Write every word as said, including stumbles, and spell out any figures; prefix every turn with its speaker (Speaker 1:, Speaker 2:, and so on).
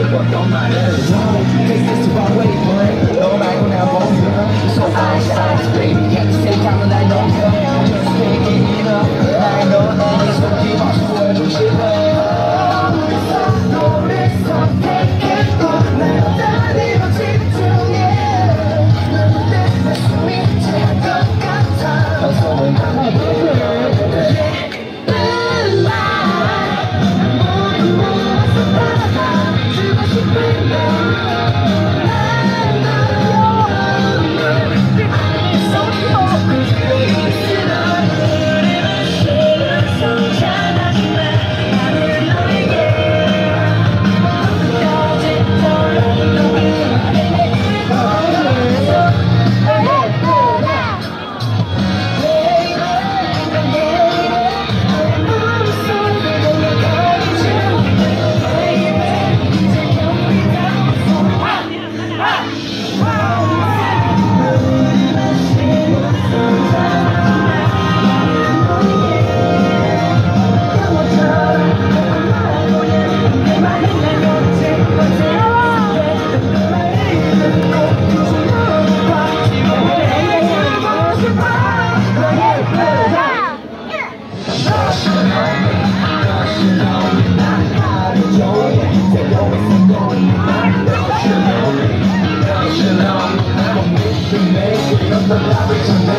Speaker 1: 어떤 말을 Take this to our way, boy. 너 말고 나 뭔가 So ice, ice, baby. Can't 생각하면 날 넘겨. Just pick it up. 날 너에게 손길없이 보여주고 싶어.
Speaker 2: Make it up the